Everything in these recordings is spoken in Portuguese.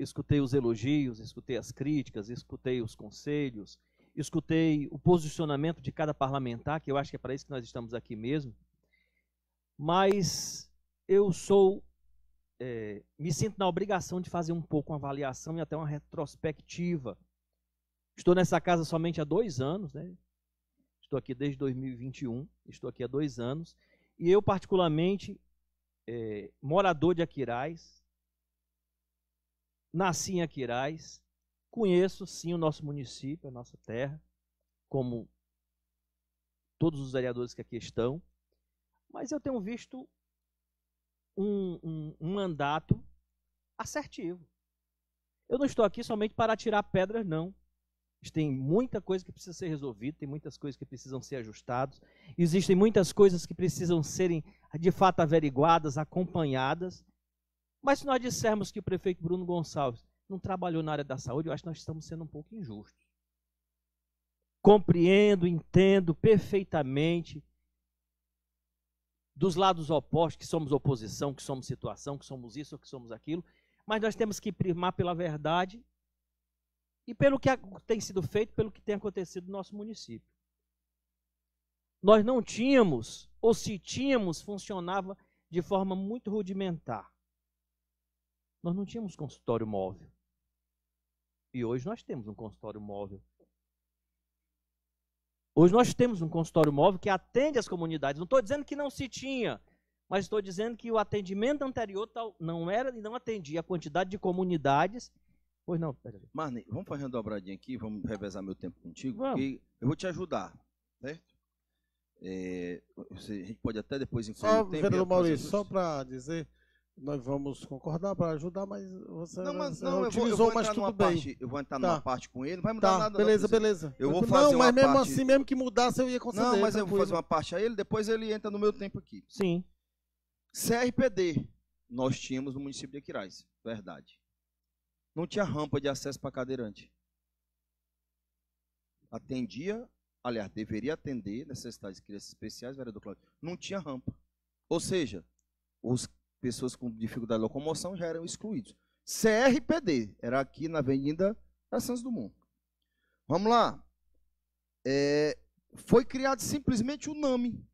escutei os elogios, escutei as críticas, escutei os conselhos, escutei o posicionamento de cada parlamentar, que eu acho que é para isso que nós estamos aqui mesmo, mas eu me sinto na obrigação de fazer um pouco uma avaliação e até uma retrospectiva. Estou nessa casa somente há 2 anos, né? Estou aqui desde 2021, estou aqui há 2 anos, e eu particularmente, morador de Aquiraz, nasci em Aquiraz, conheço sim o nosso município, a nossa terra, como todos os vereadores que aqui estão, mas eu tenho visto um mandato assertivo. Eu não estou aqui somente para atirar pedras, não. Tem muita coisa que precisa ser resolvida, tem muitas coisas que precisam ser ajustadas, existem muitas coisas que precisam serem, de fato, averiguadas, acompanhadas. Mas se nós dissermos que o prefeito Bruno Gonçalves não trabalhou na área da saúde, eu acho que nós estamos sendo um pouco injustos. Compreendo, entendo perfeitamente dos lados opostos, que somos oposição, que somos situação, que somos isso ou que somos aquilo, mas nós temos que primar pela verdade e pelo que tem sido feito, pelo que tem acontecido no nosso município. Nós não tínhamos, ou se tínhamos, funcionava de forma muito rudimentar. Nós não tínhamos consultório móvel. E hoje nós temos um consultório móvel. Hoje nós temos um consultório móvel que atende as comunidades. Não estou dizendo que não se tinha, mas estou dizendo que o atendimento anterior não era e não atendia a quantidade de comunidades. Pois não, peraí. Marney, vamos fazer uma dobradinha aqui, vamos revezar meu tempo contigo, Vamos. porque eu vou te ajudar, certo? A gente pode até depois incluir Só, o tempo. vereador Maurício, só para dizer, nós vamos concordar para ajudar, mas você não, utilizou, mas tudo bem. Eu vou entrar numa parte com ele, não vai mudar nada. Beleza, não, beleza. Eu vou fazer mas mesmo parte... assim, mesmo que mudasse, eu ia conceder. Não, mas tranquilo. eu vou fazer uma parte a ele, depois ele entra no meu tempo aqui. Sim. CRPD, nós tínhamos no município de Aquiraz, verdade. Não tinha rampa de acesso para cadeirante. Atendia, aliás, deveria atender necessidades de crianças especiais, vereador Cláudio. Não tinha rampa. Ou seja, as pessoas com dificuldade de locomoção já eram excluídos. CRPD, era aqui na Avenida da Santos Dumont. Vamos lá. Foi criado simplesmente o NAMI.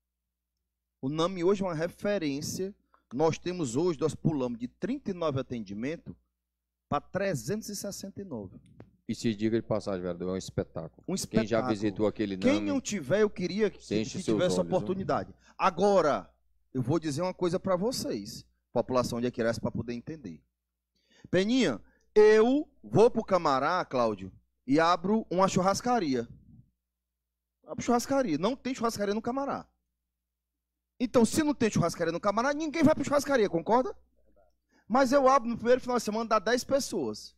O NAMI hoje é uma referência. Nós temos hoje, nós pulamos de 39 atendimentos para 369. E se diga de passagem, vereador, é um espetáculo. Um espetáculo. Quem já visitou aquele NAMI... Quem não tiver, eu queria que tivesse oportunidade. Agora, eu vou dizer uma coisa para vocês, população de Aquiraz, para poder entender. Peninha, eu vou para o Camará, Cláudio, e abro uma churrascaria. Abro churrascaria. Não tem churrascaria no Camará. Então, se não tem churrascaria no Camará, ninguém vai para churrascaria, concorda? Mas eu abro no primeiro final de semana, dá 10 pessoas.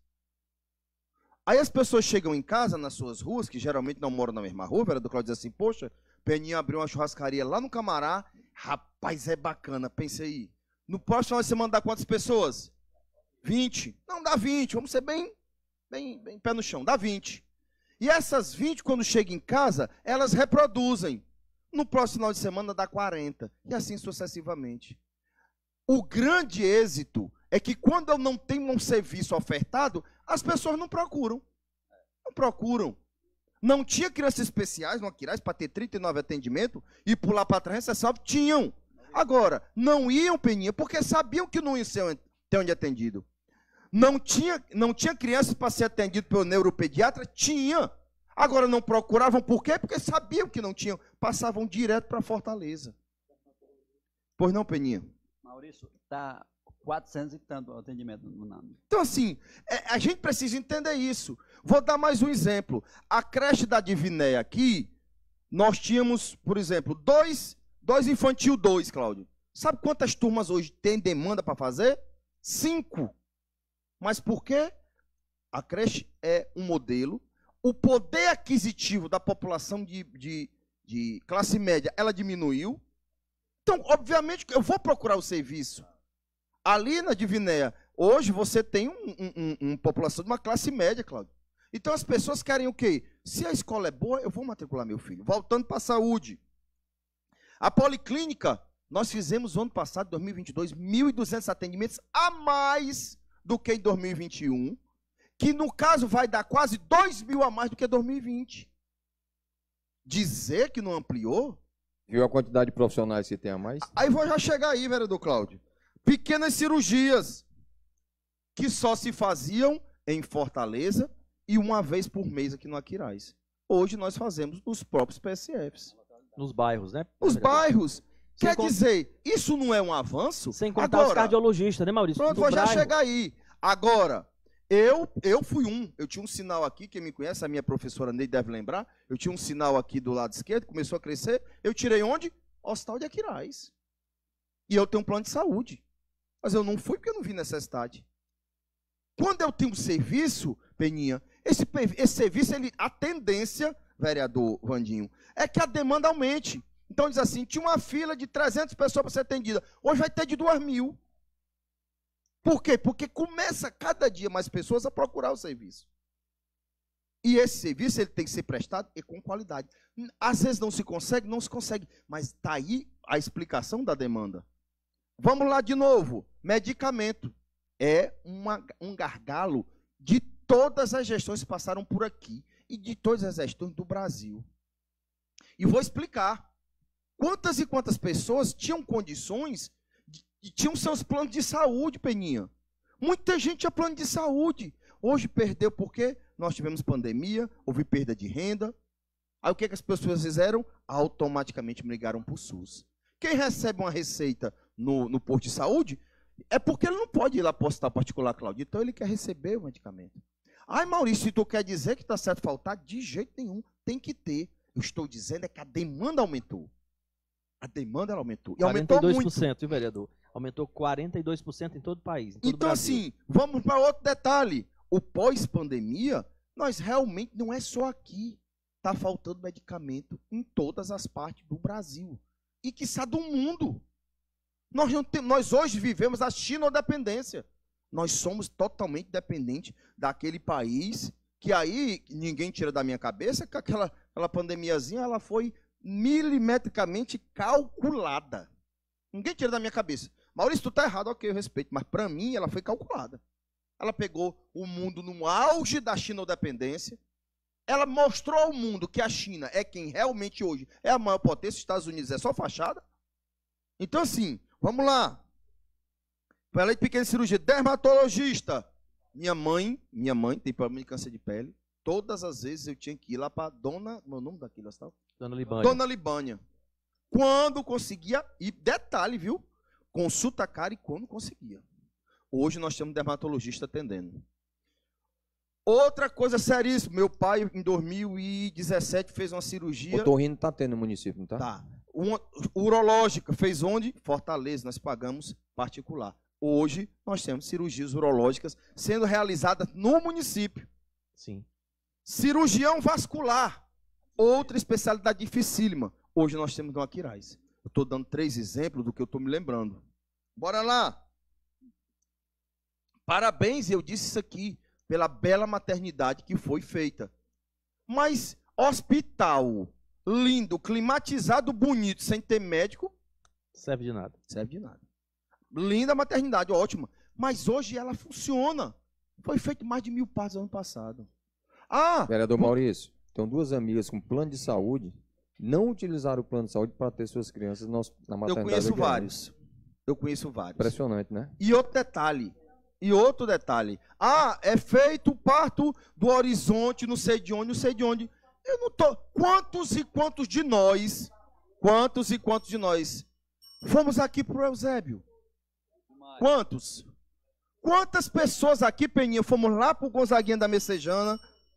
Aí as pessoas chegam em casa, nas suas ruas, que geralmente não moram na mesma rua, o vereador Cláudio diz assim, poxa, Peninha abriu uma churrascaria lá no Camará, rapaz, é bacana, pense aí. No próximo final de semana dá quantas pessoas? 20. Não, dá 20, vamos ser bem pé no chão, dá 20. E essas 20, quando chegam em casa, elas reproduzem. No próximo final de semana dá 40, e assim sucessivamente. O grande êxito é que quando eu não tenho um serviço ofertado, as pessoas não procuram. Não procuram. Não tinha crianças especiais no Aquiraz para ter 39 atendimentos e pular para trás, você sabe, tinham. Agora, não iam, Peninha, porque sabiam que não iam ter onde atendido. Não tinha crianças para ser atendido pelo neuropediatra? Tinha. Agora não procuravam, por quê? Porque sabiam que não tinham. Passavam direto para Fortaleza. Pois não, Peninha? Maurício, está 400 e tanto o atendimento no NAMI. Então, assim, a gente precisa entender isso. Vou dar mais um exemplo. A creche da Divinéia aqui, nós tínhamos, por exemplo, dois infantil 2, Cláudio. Sabe quantas turmas hoje tem demanda para fazer? 5. Mas por quê? A creche é um modelo. O poder aquisitivo da população de classe média, ela diminuiu. Então, obviamente, eu vou procurar o serviço. Ali na Divinéia, hoje você tem uma população de uma classe média, Cláudio. Então, as pessoas querem o quê? Se a escola é boa, eu vou matricular meu filho. Voltando para a saúde. A policlínica, nós fizemos no ano passado, 2022, 1.200 atendimentos a mais do que em 2021, que no caso vai dar quase 2 mil a mais do que 2020. Dizer que não ampliou? Viu a quantidade de profissionais que tem a mais? Aí vou já chegar aí, vereador Cláudio. Pequenas cirurgias que só se faziam em Fortaleza e uma vez por mês aqui no Aquiraz. Hoje nós fazemos nos próprios PSFs. Nos bairros, né? Os bairros. Quer dizer, isso não é um avanço? Sem contar os cardiologistas, né, Maurício? Pronto, vou já chegar aí. Agora, eu fui eu tinha um sinal aqui, quem me conhece, a minha professora Ney deve lembrar, eu tinha um sinal aqui do lado esquerdo, começou a crescer, eu tirei onde? Hospital de Aquiraz. E eu tenho um plano de saúde. Mas eu não fui porque eu não vi necessidade. Quando eu tenho um serviço, Peninha, esse serviço, a tendência, vereador Vandinho, é que a demanda aumente. Então diz assim, tinha uma fila de 300 pessoas para ser atendida, hoje vai ter de 2.000. Por quê? Porque começa cada dia mais pessoas a procurar o serviço. E esse serviço ele tem que ser prestado e com qualidade. Às vezes não se consegue, mas está aí a explicação da demanda. Vamos lá de novo. Medicamento é um gargalo de todas as gestões que passaram por aqui e de todas as gestões do Brasil. E vou explicar. Quantas e quantas pessoas tinham condições e tinham seus planos de saúde, Peninha? Muita gente tinha plano de saúde. Hoje perdeu porque nós tivemos pandemia, houve perda de renda. Aí o que as pessoas fizeram? Automaticamente migraram para o SUS. Quem recebe uma receita no posto de saúde é porque ele não pode ir lá para o hospital particular, Cláudio. Então ele quer receber o medicamento. Ai, Maurício, se tu quer dizer que está certo faltar, de jeito nenhum, tem que ter. Eu estou dizendo é que a demanda aumentou. A demanda ela aumentou. E aumentou 42%, muito. Viu, vereador? Aumentou 42% em todo o país. Em todo então, o Brasil. assim, vamos para outro detalhe. O pós-pandemia, nós realmente não é só aqui. Está faltando medicamento em todas as partes do Brasil. E quiçá do mundo. Nós hoje vivemos a chinodependência. Nós somos totalmente dependentes daquele país que aí ninguém tira da minha cabeça que aquela pandemiazinha ela foi milimetricamente calculada. Ninguém tira da minha cabeça. Maurício, tu está errado, ok, eu respeito, mas para mim ela foi calculada. Ela pegou o mundo no auge da chinodependência, ela mostrou ao mundo que a China é quem realmente hoje é a maior potência, os Estados Unidos é só fachada. Então assim, vamos lá. Falei de pequena cirurgia, dermatologista. Minha mãe tem problema de câncer de pele. Todas as vezes eu tinha que ir lá para Dona... Meu nome daquilo, tá? Dona Libânia. Dona Libânia. Quando conseguia, e detalhe, viu? Consulta cara e quando conseguia. Hoje nós temos dermatologista atendendo. Outra coisa seríssima. Meu pai, em 2017, fez uma cirurgia... O Torrino está tendo no município, não está? Tá. Uma urológica. Fez onde? Fortaleza. Nós pagamos particular. Hoje nós temos cirurgias urológicas sendo realizadas no município. Sim. Cirurgião vascular, outra especialidade dificílima. Hoje nós temos no Aquiraz. Eu estou dando 3 exemplos do que eu estou me lembrando. Bora lá. Parabéns, eu disse isso aqui, pela bela maternidade que foi feita. Mas hospital lindo, climatizado, bonito, sem ter médico... Serve de nada. Serve de nada. Linda maternidade, ótima. Mas hoje ela funciona. Foi feito mais de 1.000 partos ano passado. Vereador Maurício, tem 2 amigas com plano de saúde, não utilizaram o plano de saúde para ter suas crianças na maternidade. Eu conheço vários. Impressionante, né? E outro detalhe. É feito o parto do Horizonte, não sei de onde. Eu não tô... Quantos e quantos de nós fomos aqui pro Eusébio? Quantos? Quantas pessoas aqui, Peninha, fomos lá pro Gonzaguinha da Messejana?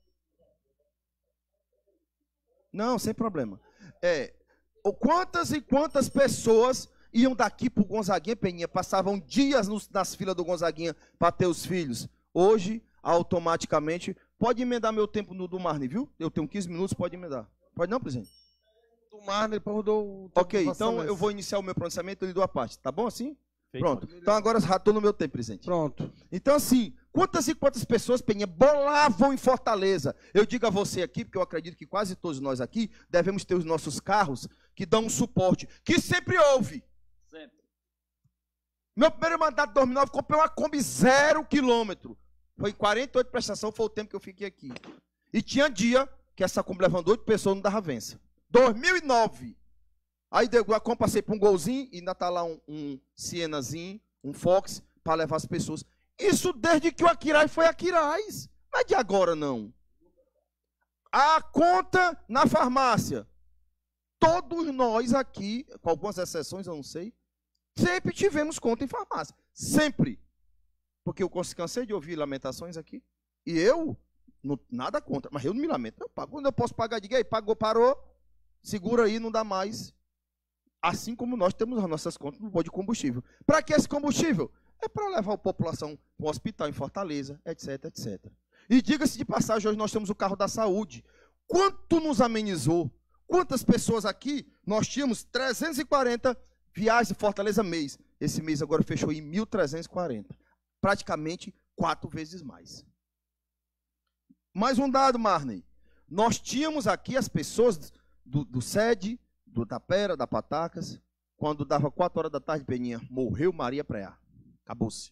Não, sem problema. Quantas e quantas pessoas iam daqui para o Gonzaguinha, Peninha, passavam dias nas filas do Gonzaguinha para ter os filhos. Hoje, automaticamente, pode emendar meu tempo no do Marne, viu? Eu tenho 15 minutos, pode emendar. Pode não, presidente? Do Marne, depois rodou o tempo. Ok, então eu vou iniciar o meu pronunciamento e lhe dou a parte. Tá bom assim? Feito. Pronto. Então agora já estou no meu tempo, presidente. Pronto. Então assim, quantas e quantas pessoas, Peninha, bolavam em Fortaleza? Eu digo a você aqui, porque eu acredito que quase todos nós aqui devemos ter os nossos carros que dão um suporte, que sempre houve. Meu primeiro mandato de 2009, comprei uma Kombi 0 quilômetro. Foi 48 prestações, foi o tempo que eu fiquei aqui. E tinha dia que essa Kombi levando 8 pessoas, não dava vença. 2009. Aí passei para um Golzinho e ainda tá lá um Sienazinho, um Fox, para levar as pessoas. Isso desde que o Aquiraz foi Aquiraz. Não é de agora, não. A conta na farmácia. Todos nós aqui, com algumas exceções, eu não sei, sempre tivemos conta em farmácia. Sempre. Porque eu cansei de ouvir lamentações aqui. E eu, nada contra, mas eu não me lamento. Eu pago. Quando eu posso pagar, diga aí, pagou, parou, segura aí, não dá mais. Assim como nós temos as nossas contas no posto de combustível. Para que esse combustível? É para levar a população para o hospital em Fortaleza, etc, etc. E diga-se de passagem, hoje nós temos o carro da saúde. Quanto nos amenizou? Quantas pessoas aqui? Nós tínhamos 340 viagens de Fortaleza mês. Esse mês agora fechou em 1.340. Praticamente 4 vezes mais. Mais um dado, Marney. Nós tínhamos aqui as pessoas do SED, do Tapera, da Patacas, quando dava 4 horas da tarde, Peninha, morreu Maria Preá. Acabou-se.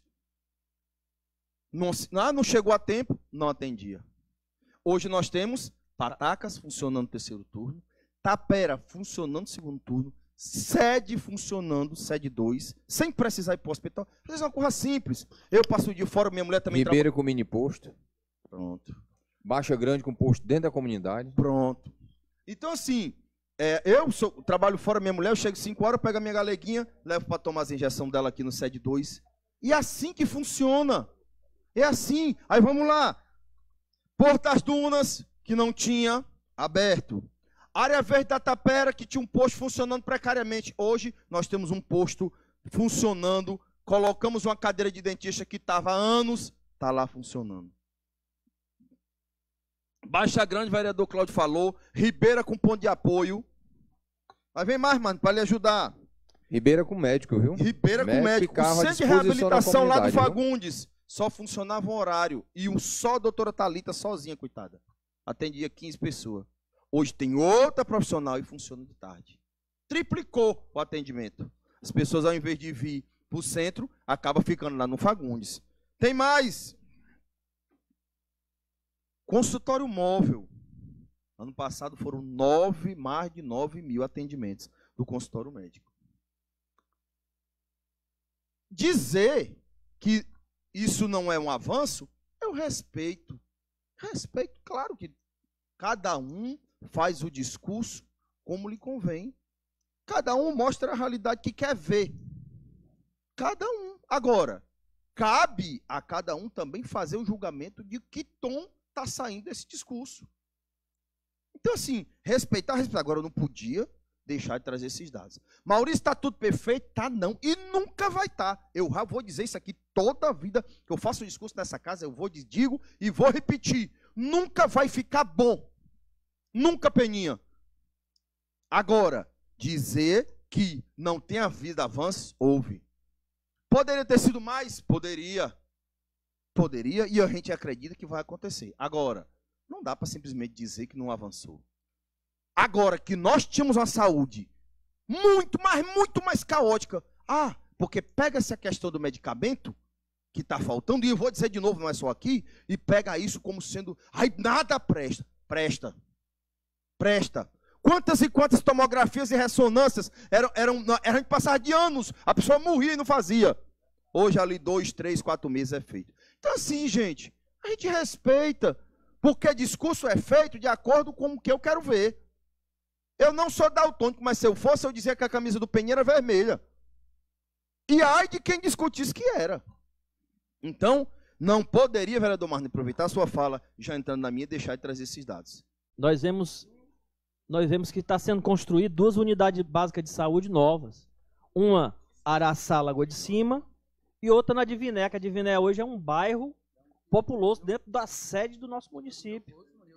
Não chegou a tempo, não atendia. Hoje nós temos Patacas funcionando no terceiro turno, Tapera funcionando no segundo turno, SED funcionando, SED 2, sem precisar ir para o hospital. Às vezes é uma coisa simples. Eu passo o dia fora, minha mulher também Ribeira com mini posto. Pronto. Baixa Grande com posto dentro da comunidade. Pronto. Então, assim, trabalho fora, minha mulher, eu chego 5 horas, pego a minha galeguinha, levo para tomar as injeções dela aqui no SED 2. E é assim que funciona. É assim. Aí vamos lá. Porto das Dunas, que não tinha aberto. Área Verde da Tapera, que tinha um posto funcionando precariamente. Hoje, nós temos um posto funcionando. Colocamos uma cadeira de dentista que estava há anos, está lá funcionando. Baixa Grande, o vereador Cláudio falou. Ribeira com ponto de apoio. Mas vem mais, mano, para lhe ajudar. Ribeira com médico, viu? Ribeira com médico. O centro de reabilitação lá do Fagundes só funcionava um horário. E só a doutora Thalita sozinha, coitada. Atendia 15 pessoas. Hoje tem outra profissional e funciona de tarde. Triplicou o atendimento. As pessoas, ao invés de vir para o centro, acabam ficando lá no Fagundes. Tem mais. Consultório móvel. Ano passado foram mais de 9 mil atendimentos do consultório médico. Dizer que isso não é um avanço, eu respeito. Respeito, claro que cada um faz o discurso como lhe convém. Cada um mostra a realidade que quer ver. Cada um. Agora, cabe a cada um também fazer o julgamento de que tom está saindo desse discurso. Então, assim, respeitar. Agora, eu não podia deixar de trazer esses dados. Maurício, está tudo perfeito? Tá não. E nunca vai estar. Eu já vou dizer isso aqui toda a vida que eu faço um discurso nessa casa, eu digo e vou repetir. Nunca vai ficar bom. Nunca, Peninha. Agora, dizer que não tem havido avanço, houve. Poderia ter sido mais? Poderia. Poderia, e a gente acredita que vai acontecer. Agora, não dá para simplesmente dizer que não avançou. Agora que nós tínhamos uma saúde muito mais caótica. Porque pega-se a questão do medicamento, que está faltando, e eu vou dizer de novo, não é só aqui, e pega isso como sendo, nada presta. Presta. Quantas e quantas tomografias e ressonâncias a gente passava de anos, a pessoa morria e não fazia. Hoje, ali, 2, 3, 4 meses é feito. Então, assim, gente, a gente respeita, porque discurso é feito de acordo com o que eu quero ver. Eu não sou daltônico, mas se eu fosse, eu dizia que a camisa do Peninha era vermelha. E ai de quem discutisse que era. Então, não poderia, vereador Marne, aproveitar a sua fala, já entrando na minha, deixar de trazer esses dados. Nós vemos que está sendo construído 2 unidades básicas de saúde novas. Uma, Araçá, Lagoa de Cima, e outra na Diviné, que a Diviné hoje é um bairro populoso dentro da sede do nosso município.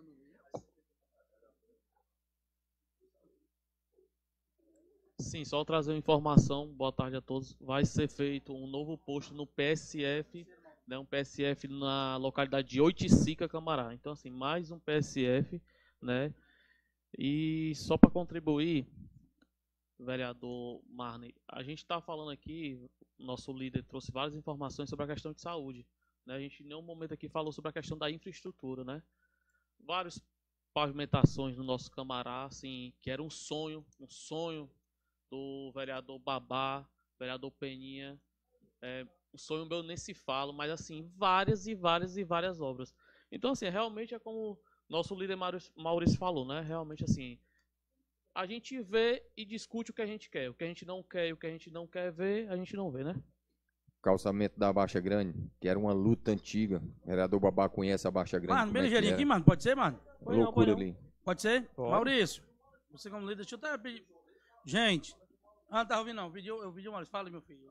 Sim, só trazer uma informação, boa tarde a todos. Vai ser feito um novo posto no PSF, né, um PSF na localidade de Oiticica, Camará. Então, assim, mais um PSF, né? E só para contribuir, vereador Marney, a gente está falando aqui, nosso líder trouxe várias informações sobre a questão de saúde, né? A gente em nenhum momento aqui falou sobre a questão da infraestrutura, né? Várias pavimentações no nosso Camará, assim, que era um sonho do vereador Babá, vereador Peninha, um sonho meu nem se fala, mas assim, várias obras. Então, assim, realmente é como nosso líder Maurício falou, né? Realmente, assim, a gente vê e discute o que a gente quer. O que a gente não quer e o que a gente não quer ver, a gente não vê, né? Calçamento da Baixa Grande, que era uma luta antiga. O vereador Babá conhece a Baixa Grande. Mano, bem ligeirinho aqui, mano. Pode ser, mano? Loucura ali. Pode ser? Pode. Maurício, você como líder, deixa eu até pedir. Gente, não tá ouvindo não. Eu pedi o Maurício. Fala, meu filho.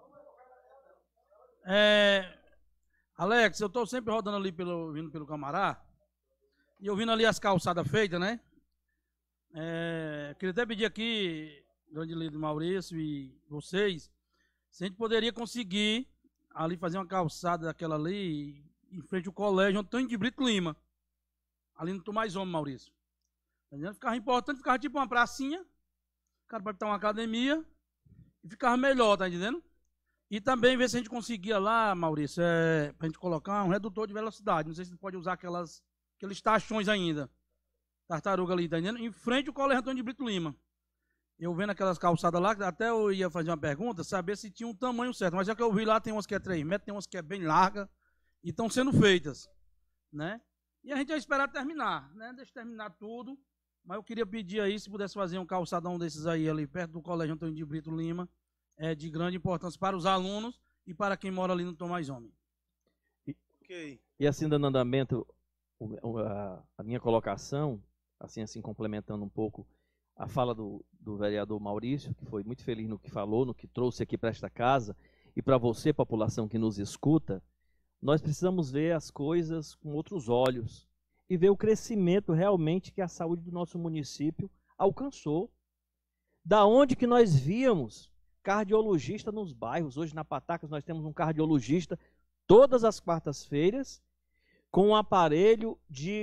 Alex, eu tô sempre rodando ali vindo pelo Camará. E eu vindo ali as calçadas feitas, né? Queria até pedir aqui, grande líder Maurício e vocês, se a gente poderia conseguir ali fazer uma calçada daquela ali, em frente ao colégio Antônio de Brito Lima. Ali no Tomás Homem, Maurício. Entendeu? Ficava importante, ficava tipo uma pracinha, o cara pode estar uma academia, e ficava melhor, tá entendendo? E também ver se a gente conseguia lá, Maurício, pra gente colocar um redutor de velocidade. Não sei se pode usar aqueles tachões ainda. Tartaruga ali, tá entendendo? Em frente ao colégio Antônio de Brito Lima. Eu vendo aquelas calçadas lá, até eu ia fazer uma pergunta, saber se tinha um tamanho certo. Mas já que eu vi lá, tem umas que é 3 metros, tem umas que é bem larga, e estão sendo feitas, né? E a gente vai esperar terminar, né? Deixa terminar tudo. Mas eu queria pedir aí, se pudesse fazer um calçadão desses aí, ali perto do colégio Antônio de Brito Lima, de grande importância para os alunos e para quem mora ali no Tomás Homem. Okay. E assim, dando andamento, a minha colocação, assim complementando um pouco a fala do vereador Maurício, que foi muito feliz no que falou, no que trouxe aqui para esta casa, e para você, população que nos escuta, nós precisamos ver as coisas com outros olhos e ver o crescimento realmente que a saúde do nosso município alcançou. Da onde que nós víamos cardiologista nos bairros? Hoje na Patacas nós temos um cardiologista todas as quartas-feiras com um aparelho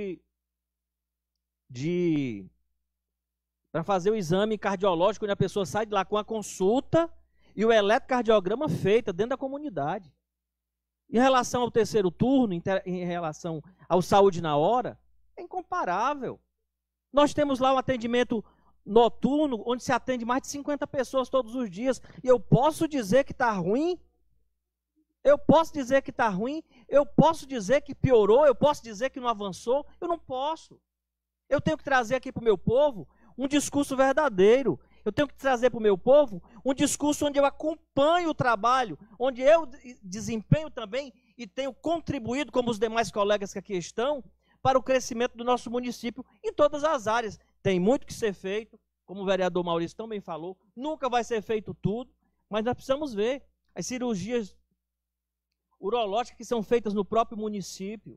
para fazer o exame cardiológico, onde a pessoa sai de lá com a consulta e o eletrocardiograma feita dentro da comunidade. Em relação ao terceiro turno, em relação ao saúde na hora, é incomparável. Nós temos lá um atendimento noturno, onde se atende mais de 50 pessoas todos os dias, e eu posso dizer que está ruim? Eu posso dizer que está ruim? Eu posso dizer que piorou? Eu posso dizer que não avançou? Eu não posso. Eu tenho que trazer aqui para o meu povo um discurso verdadeiro. Eu tenho que trazer para o meu povo um discurso onde eu acompanho o trabalho, onde eu desempenho também e tenho contribuído, como os demais colegas que aqui estão, para o crescimento do nosso município em todas as áreas. Tem muito que ser feito, como o vereador Maurício também falou, nunca vai ser feito tudo, mas nós precisamos ver as cirurgias urológicas que são feitas no próprio município,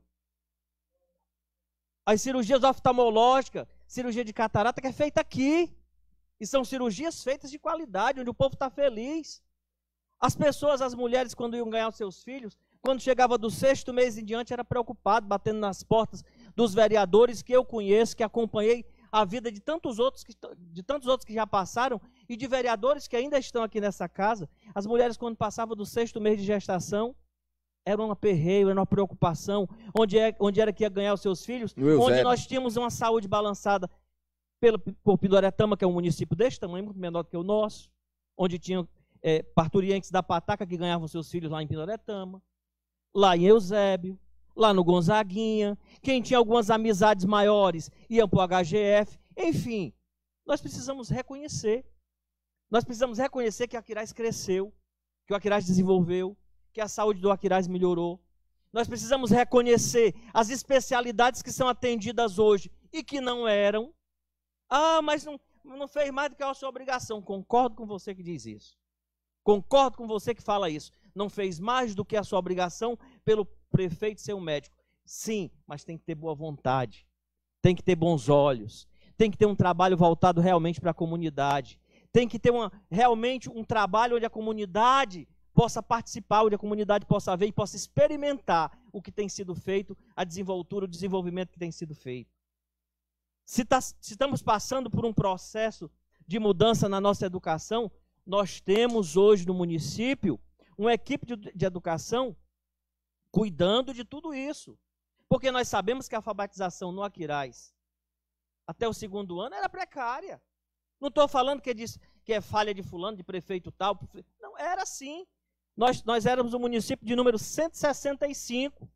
as cirurgias oftalmológicas, cirurgia de catarata que é feita aqui, e são cirurgias feitas de qualidade, onde o povo está feliz. As pessoas, as mulheres, quando iam ganhar os seus filhos, quando chegava do 6º mês em diante, era preocupado, batendo nas portas dos vereadores que eu conheço, que acompanhei a vida de tantos outros que já passaram, e de vereadores que ainda estão aqui nessa casa. As mulheres, quando passavam do 6º mês de gestação, era um aperreio, era uma preocupação, onde era que ia ganhar os seus filhos, onde nós tínhamos uma saúde balançada por Pindoretama, que é um município deste tamanho, muito menor do que o nosso, onde tinham parturientes da Pataca que ganhavam seus filhos lá em Pindoretama, lá em Eusébio, lá no Gonzaguinha, quem tinha algumas amizades maiores iam para o HGF, enfim, nós precisamos reconhecer que o Aquiraz cresceu, que o Aquiraz desenvolveu, que a saúde do Aquiraz melhorou. Nós precisamos reconhecer as especialidades que são atendidas hoje e que não eram. Ah, mas não fez mais do que a sua obrigação. Concordo com você que diz isso. Concordo com você que fala isso. Não fez mais do que a sua obrigação pelo prefeito ser um médico. Sim, mas tem que ter boa vontade. Tem que ter bons olhos. Tem que ter um trabalho voltado realmente para a comunidade. Tem que ter realmente um trabalho onde a comunidade possa participar, onde a comunidade possa ver e possa experimentar o que tem sido feito, a desenvoltura, o desenvolvimento que tem sido feito. Se estamos passando por um processo de mudança na nossa educação, nós temos hoje no município uma equipe de educação cuidando de tudo isso. Porque nós sabemos que a alfabetização no Aquiraz, até o 2º ano, era precária. Não estou falando que é falha de fulano, de prefeito tal. Não, era assim. Nós éramos o município de número 165.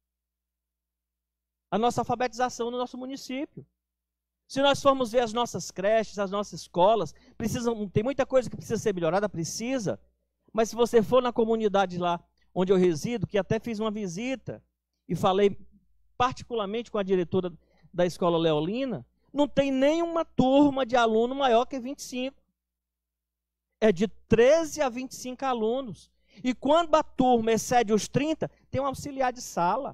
A nossa alfabetização no nosso município. Se nós formos ver as nossas creches, as nossas escolas, tem muita coisa que precisa ser melhorada, precisa. Mas se você for na comunidade lá onde eu resido, que até fiz uma visita e falei particularmente com a diretora da escola Leolina, não tem nenhuma turma de aluno maior que 25. É de 13 a 25 alunos. E quando a turma excede os 30, tem um auxiliar de sala.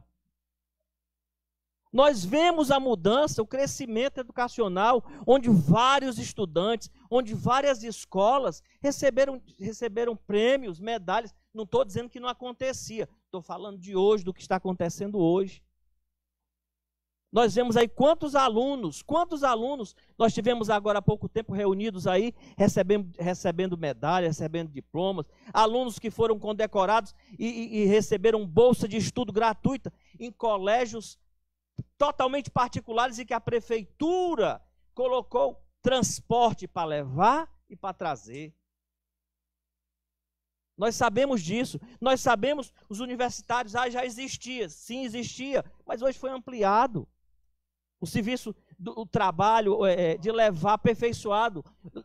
Nós vemos a mudança, o crescimento educacional, onde vários estudantes, onde várias escolas receberam prêmios, medalhas. Não estou dizendo que não acontecia, estou falando de hoje, do que está acontecendo hoje. Nós vemos aí quantos alunos nós tivemos agora há pouco tempo reunidos aí, recebendo medalhas, recebendo diplomas, alunos que foram condecorados e receberam bolsa de estudo gratuita em colégios totalmente particulares e que a prefeitura colocou transporte para levar e para trazer. Nós sabemos disso, nós sabemos, os universitários, já existia, sim existia, mas hoje foi ampliado. O serviço, o trabalho de levar aperfeiçoado.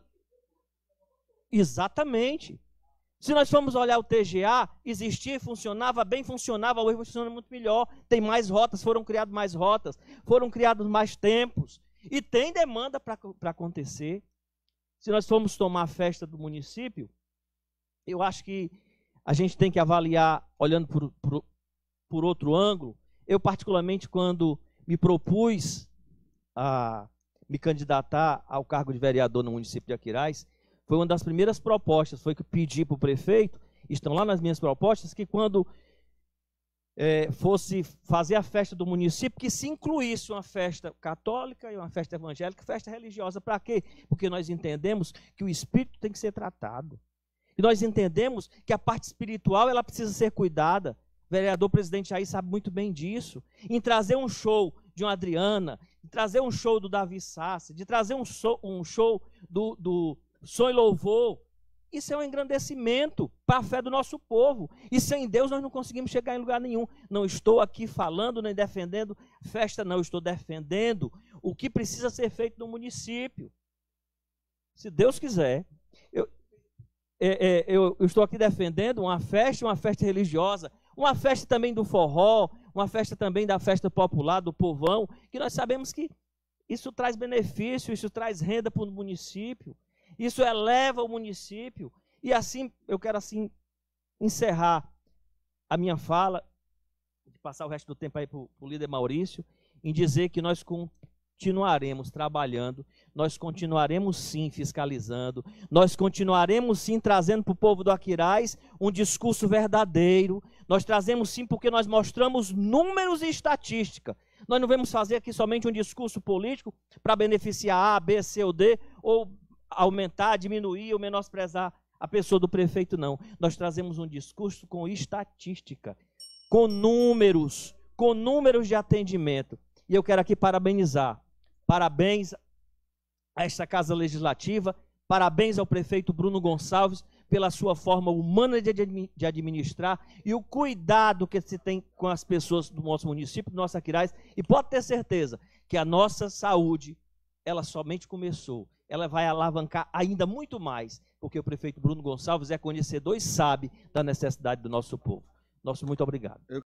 Exatamente. Se nós formos olhar o TGA, existia, funcionava bem, funcionava, hoje funciona muito melhor. Tem mais rotas, foram criadas mais rotas, foram criados mais tempos. E tem demanda para acontecer. Se nós formos tomar a festa do município, eu acho que a gente tem que avaliar, olhando por outro ângulo. Eu, particularmente, quando me propus a me candidatar ao cargo de vereador no município de Aquiraz, foi uma das primeiras propostas, foi que eu pedi para o prefeito, estão lá nas minhas propostas, que quando fosse fazer a festa do município, que se incluísse uma festa católica e uma festa evangélica, festa religiosa. Para quê? Porque nós entendemos que o espírito tem que ser tratado. E nós entendemos que a parte espiritual ela precisa ser cuidada. O vereador presidente Jair sabe muito bem disso. Em trazer um show de uma Adriana, de trazer um show do Davi Sassi, de trazer um show do Som e Louvor, isso é um engrandecimento para a fé do nosso povo. E sem Deus nós não conseguimos chegar em lugar nenhum. Não estou aqui falando nem defendendo festa, não. Estou defendendo o que precisa ser feito no município. Se Deus quiser. Eu estou aqui defendendo uma festa religiosa, uma festa também do forró, uma festa também da festa popular, do povão, que nós sabemos que isso traz benefício, isso traz renda para o município. Isso eleva o município. E assim, eu quero assim encerrar a minha fala, de passar o resto do tempo aí para o líder Maurício, em dizer que nós continuaremos trabalhando, nós continuaremos sim fiscalizando, nós continuaremos sim trazendo para o povo do Aquiraz um discurso verdadeiro, nós trazemos sim porque nós mostramos números e estatística. Nós não vamos fazer aqui somente um discurso político para beneficiar A, B, C ou D, ou aumentar, diminuir ou menosprezar a pessoa do prefeito, não. Nós trazemos um discurso com estatística, com números de atendimento. E eu quero aqui parabenizar. Parabéns a esta Casa Legislativa, parabéns ao prefeito Bruno Gonçalves pela sua forma humana de administrar e o cuidado que se tem com as pessoas do nosso município, do nosso Aquiraz. E pode ter certeza que a nossa saúde, ela somente começou. Ela vai alavancar ainda muito mais, porque o prefeito Bruno Gonçalves é conhecedor e sabe da necessidade do nosso povo. Muito obrigado.